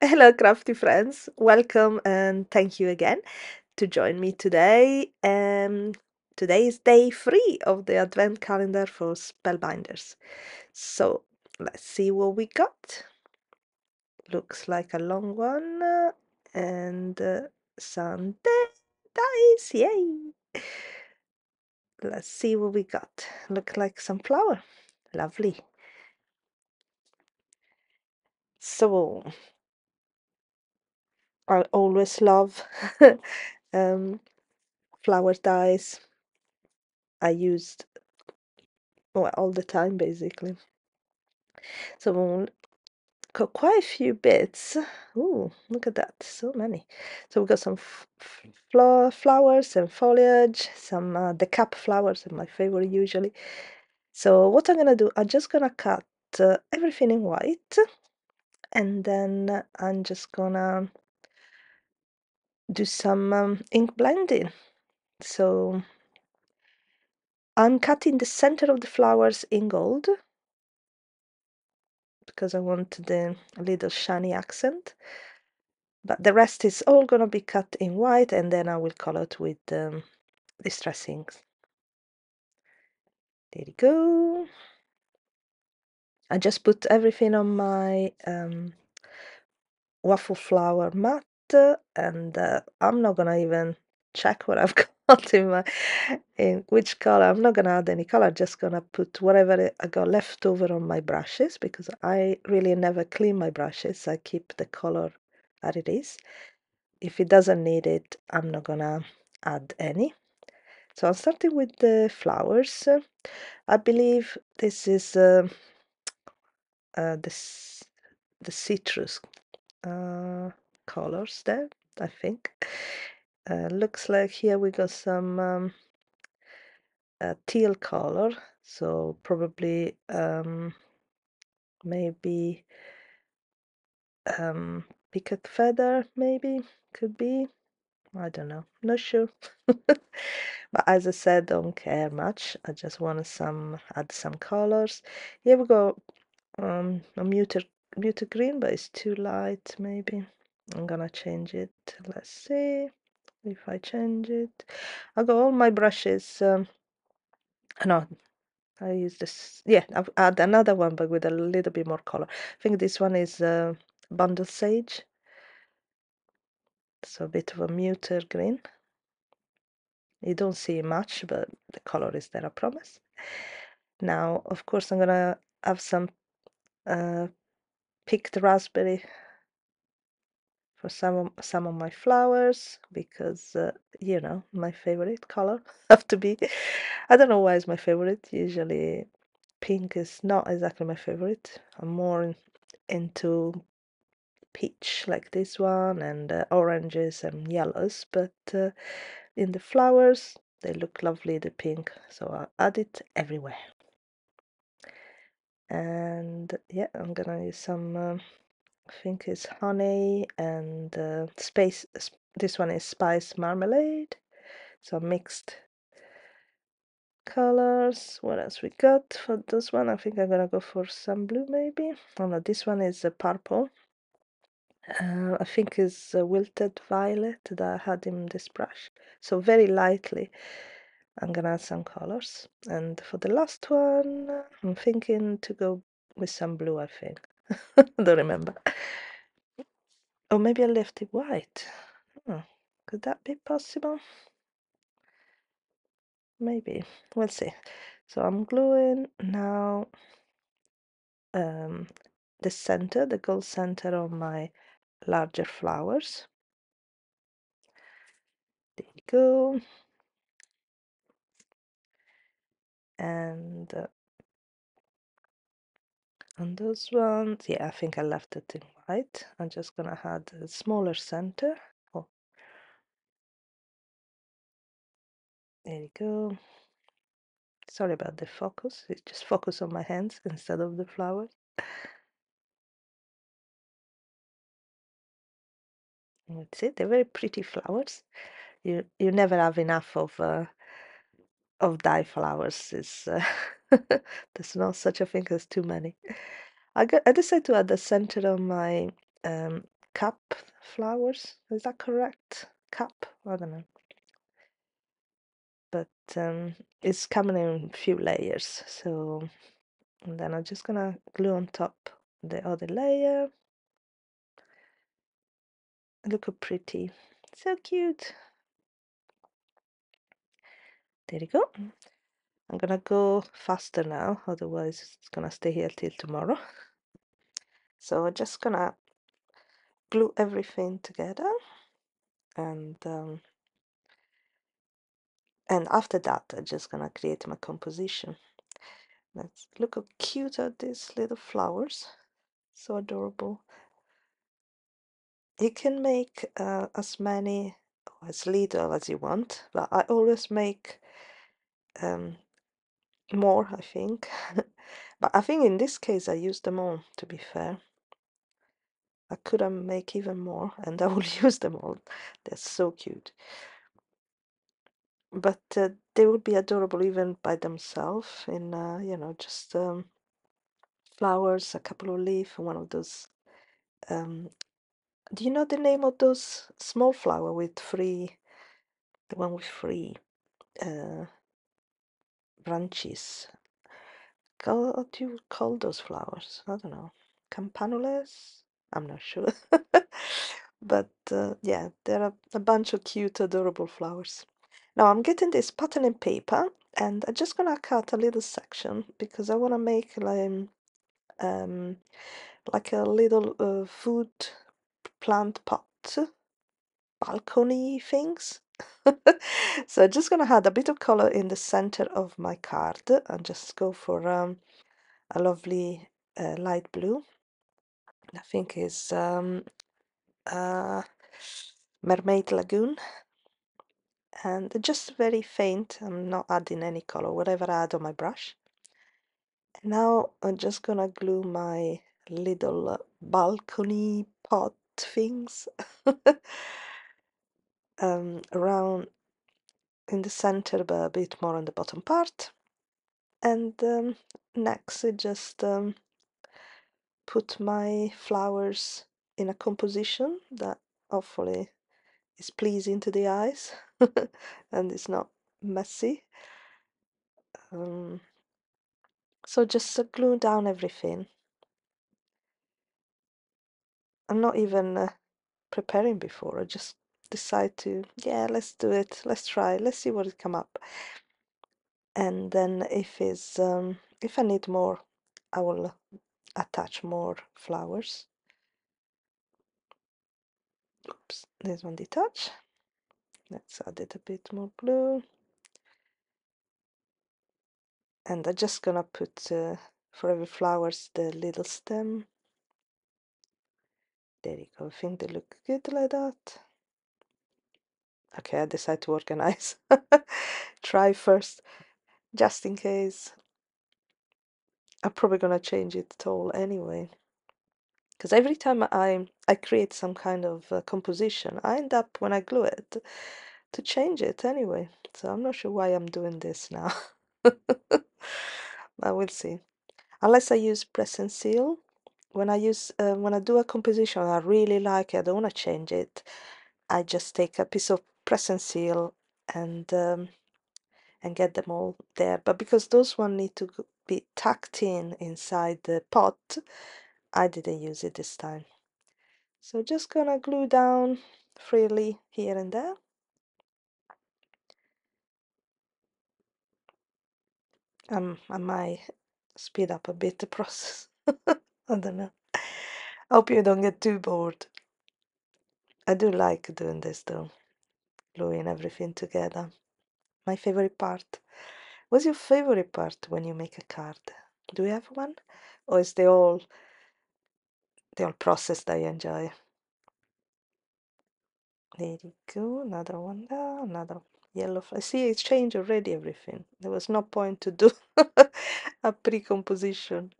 Hello, crafty friends. Welcome and thank you again to join me today. Today is day 3 of the Advent calendar for Spellbinders. So let's see what we got. Looks like a long one and some dice. Yay! Let's see what we got. Look like some flower. Lovely. So I always love um, flower dies. I used all the time basically. So we'll got quite a few bits. Ooh, look at that, so many. So we've got some flowers and foliage, some decap flowers are my favorite usually. So what I'm gonna do, I'm just gonna cut everything in white, and then I'm just gonna do some ink blending. So I'm cutting the center of the flowers in gold because I want the little shiny accent. But the rest is all gonna be cut in white, and then I will color it with distress inks. There you go. I just put everything on my waffle flower mat, and I'm not gonna even check what I've got in which color. I'm not gonna add any color, just gonna put whatever I got left over on my brushes because I really never clean my brushes. I keep the color as it is. If it doesn't need it, I'm not gonna add any. So I'm starting with the flowers. I believe this is the citrus colors there, I think. Looks like here we got some teal color, so probably maybe picket feather, maybe could be. I don't know, not sure. But as I said, don't care much. I just want some add some colors. Here we go. A muted green, but it's too light. Maybe I'm gonna change it. Let's see if I change it. I got all my brushes. No, I use this. Yeah, I've add another one, but with a little bit more color. I think this one is Bundle Sage. So a bit of a muted green. You don't see much, but the color is there, I promise. Now, of course, I'm gonna have some uh, picked raspberry for some of my flowers because my favorite color have to be. I don't know why it's my favorite. Usually, pink is not exactly my favorite. I'm more into peach like this one and oranges and yellows, but in the flowers they look lovely, the pink, so I add it everywhere. And yeah, I'm gonna use some I think it's honey and this one is spice marmalade, so mixed colors. What else we got for this one? I think I'm gonna go for some blue maybe. Oh no, this one is purple. I think is wilted violet that I had in this brush. So very lightly, I'm gonna add some colors. And for the last one, I'm thinking to go with some blue, I think. Don't remember. Or maybe I left it white. Hmm, could that be possible? Maybe. We'll see. So I'm gluing now um, the gold center on my larger flowers. There you go. And on those ones, yeah, I think I left it in white. I'm just gonna add a smaller center. Oh, there you go. Sorry about the focus. It just focus on my hands instead of the flowers. That's it. They're very pretty flowers. You never have enough of dye flowers. It's there's no such a thing as too many. I decided to add the center of my um, cup flowers. Is that correct? Cup? I don't know. But it's coming in a few layers. So, and then I'm just gonna glue on top the other layer. Look how pretty. So cute. There you go. I'm gonna go faster now, otherwise it's gonna stay here till tomorrow. So I'm just gonna glue everything together, and after that I'm just gonna create my composition. Let's look how cute are these little flowers. So adorable. You can make as many or as little as you want, but I always make um, more, I think. But I think in this case I used them all, to be fair. I could make even more and I will use them all. They're so cute. But they would be adorable even by themselves in, just flowers, a couple of leaves, one of those. Um, do you know the name of those small flower with three, the one with three uh, branches? What do you call those flowers? I don't know. Campanulas? I'm not sure. But yeah, there are a bunch of cute, adorable flowers. Now I'm getting this pattern and paper and I'm just gonna cut a little section because I wanna make um, like a little food plant pot balcony things. So I'm just gonna add a bit of color in the center of my card and just go for a lovely light blue. I think is uh, Mermaid Lagoon, and just very faint. I'm not adding any color, whatever I add on my brush. And now I'm just gonna glue my little balcony pot things around in the center, but a bit more on the bottom part. And next, I just put my flowers in a composition that hopefully is pleasing to the eyes and it's not messy. Um, so just glue down everything. I'm not even preparing before. I just decide to, yeah, let's do it. Let's try. Let's see what it come up. And then if I need more, I will attach more flowers. Oops, this one detach. Let's add it a bit more blue. And I'm just gonna put for every flowers the little stem. There you go. I think they look good like that. Okay, I decide to organize. Try first, just in case. I'm probably gonna change it at all anyway. Because every time I create some kind of composition, I end up when I glue it to change it anyway. So I'm not sure why I'm doing this now. I will see. Unless I use press and seal. When I do a composition I really like it, I don't want to change it. I just take a piece of press and seal and get them all there. But because those one need to be tucked in inside the pot, I didn't use it this time. So just gonna glue down freely here and there. I might speed up a bit the process. I don't know. I hope you don't get too bored. I do like doing this though, gluing everything together. My favorite part. What's your favorite part when you make a card? Do you have one? Or is the whole process that you enjoy? There you go, another one there, another yellow. I see it's changed already everything. There was no point to do a pre-composition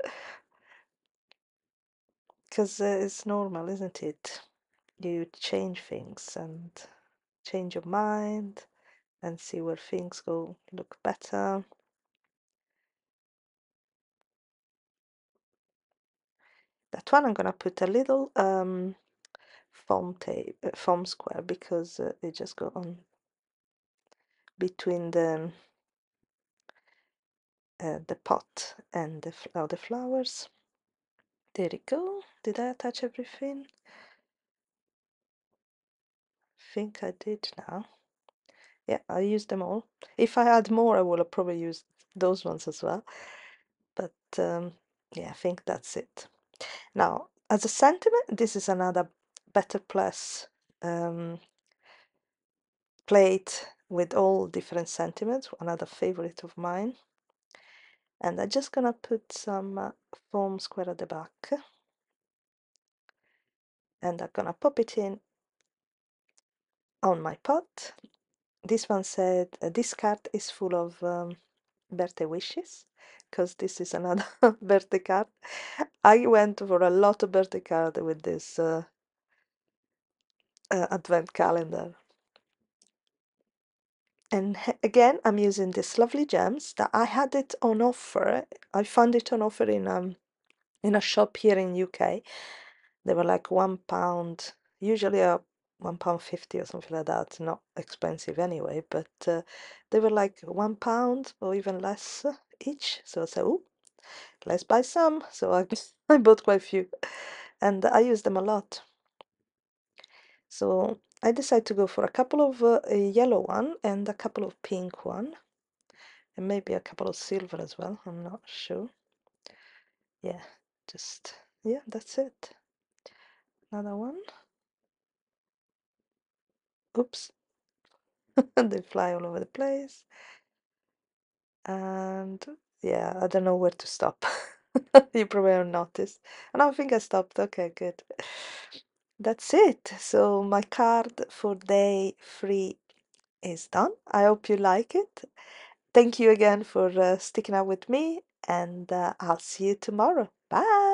because it's normal, isn't it? You change things and change your mind and see where things go look better. That one I'm gonna put a little foam tape, foam square, because they just go on between the pot and the flowers. There you go. Did I attach everything? Think I did now. Yeah, I used them all. If I had more, I would have probably used those ones as well. But yeah, I think that's it. Now, as a sentiment, this is another Better Plus plate with all different sentiments, another favorite of mine. And I'm just gonna put some foam square at the back, and I'm gonna pop it in on my pot. This one said this card is full of birthday wishes, because this is another birthday card. I went for a lot of birthday card with this advent calendar. And again, I'm using this lovely gems that I had it on offer. I found it on offer in a shop here in UK. They were like £1, usually a £1.50 or something like that. Not expensive anyway, but they were like £1 or even less each. So I said, oh, let's buy some. So I I bought quite a few, and I use them a lot. So I decided to go for a couple of a yellow one and a couple of pink one, and maybe a couple of silver as well. I'm not sure. Yeah, just yeah, that's it. Another one. Oops, they fly all over the place. And yeah, I don't know where to stop. You probably have noticed. And I think I stopped. Okay, good. That's it. So my card for day 3 is done. I hope you like it. Thank you again for sticking out with me, and I'll see you tomorrow. Bye.